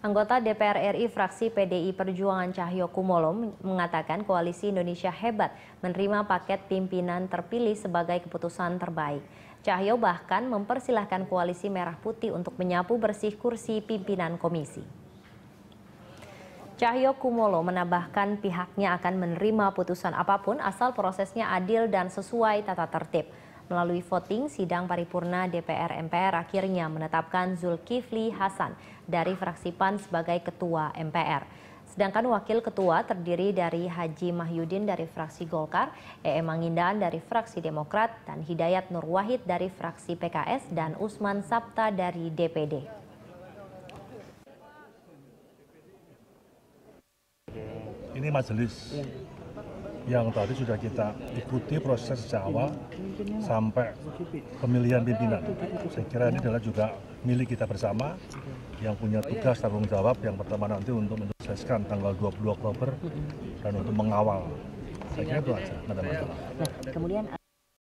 Anggota DPR RI fraksi PDI Perjuangan Cahyokumolo mengatakan Koalisi Indonesia Hebat menerima paket pimpinan terpilih sebagai keputusan terbaik. Cahyo bahkan mempersilahkan Koalisi Merah Putih untuk menyapu bersih kursi pimpinan komisi. Cahyokumolo menambahkan pihaknya akan menerima putusan apapun asal prosesnya adil dan sesuai tata tertib. Melalui voting, sidang paripurna DPR MPR akhirnya menetapkan Zulkifli Hasan dari fraksi PAN sebagai Ketua MPR. Sedangkan Wakil Ketua terdiri dari Haji Mahyudin dari fraksi Golkar, Mangindaan dari fraksi Demokrat, dan Hidayat Nur Wahid dari fraksi PKS, dan Usman Sabta dari DPD. Ini majelis yang tadi sudah kita ikuti proses sejak awal sampai pemilihan pimpinan. Saya kira ini adalah juga milik kita bersama yang punya tugas tanggung jawab yang pertama nanti untuk mensukseskan tanggal 20 Oktober dan untuk mengawal. Saya kira itu aja, nggak ada masalah.